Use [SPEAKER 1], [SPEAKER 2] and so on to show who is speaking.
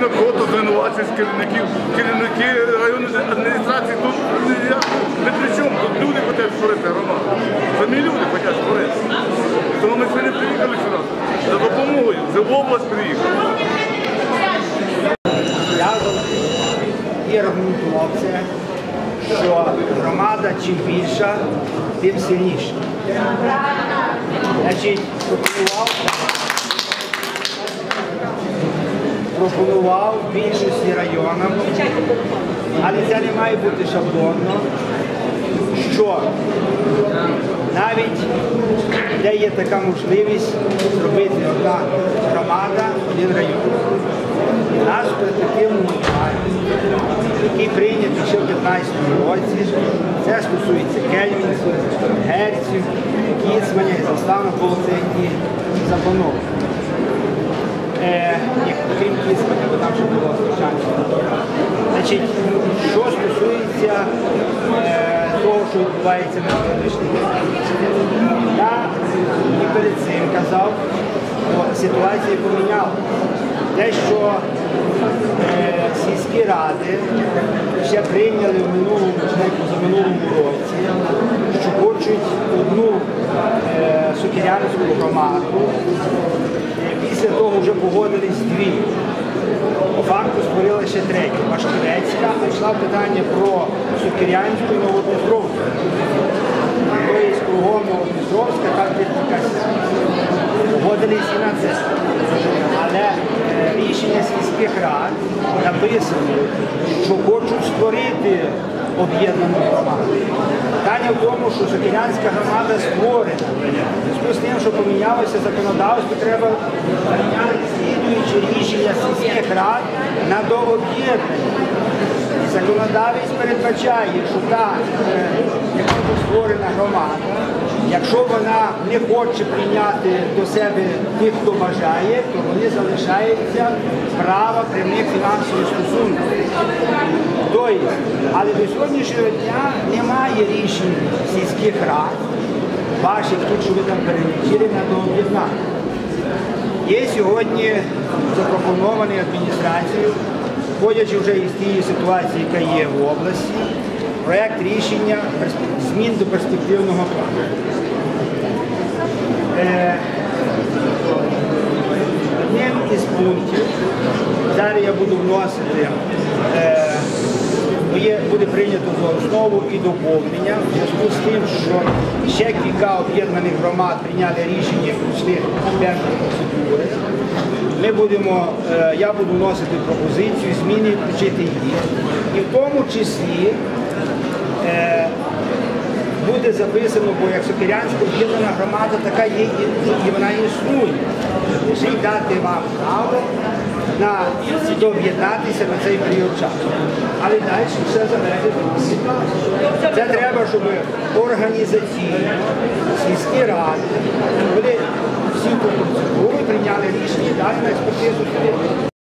[SPEAKER 1] на кого-то звинувачують керівники районної адміністрації. Тут не при чому, тут люди хочуть створити громаду. Самі люди хочуть створити. Тому ми сьогодні приїхали сюди. За допомогою, вже в область приїхали.
[SPEAKER 2] Я і аргументував це, що громада чим більша, тим сильніша. Значить, пропонував більшості районам, але це не має бути шаблонно, що навіть де є така можливість зробити одна громада, один район. Наш перспективний план, який прийнятий ще в 2015 році, це стосується Кельмінців, Герців, Кіцманя і Заставна було це і заплановано. Окрім Кіцманя, бо там ще було звичайно. Значить, що стосується того, що відбувається на сьогоднішній день. Я і перед цим казав, що ситуація помінялася. Те, що сільські ради ще прийняли в минулому році, що хочуть одну сокирянську громаду, після того вже погодились дві. По факту створили ще третю, Машківецька, а йшла питання про Сокирянську і Новодністровську. Тобто кругом Новодністровська, так якась погодились і на це. Але рішення сільських рад написано, що хочуть створити об'єднану громаду. Питання в тому, що Сокирянська громада створена. В зв'язку з тим, що помінялося законодавство, треба прийняти слідуючі рішення сільських рад на дооб'єднання. І законодавець передбачає, що та, яка створена громада, якщо вона не хоче прийняти до себе тих, хто бажає, то вони залишаються права прямих фінансових стосунків. Тобто, але до сьогоднішнього дня немає рішень сільських рад, ваших тут, що ви там перелічили, на дооб'єднання. Є сьогодні запропонований адміністрацією, виходячи вже із тієї ситуації, яка є в області, проєкт рішення змін до перспективного плану. Одним із пунктів, зараз я буду вносити, буде прийнято за основу і доповнення, в зв'язку з тим, що ще кілька об'єднаних громад прийняли рішення, пройшли певні процедури. Я буду вносити пропозицію, зміни включити їх. І в тому числі буде записано, бо як Сокирянська об'єднана громада, така є і вона існує. Ще й дати вам право дооб'єднатися на цей період часу. Але далі все залежить від ситуації. Це треба, щоб організаційно сільські ради були всі по процедурі, прийняли рішення і далі на експертизу.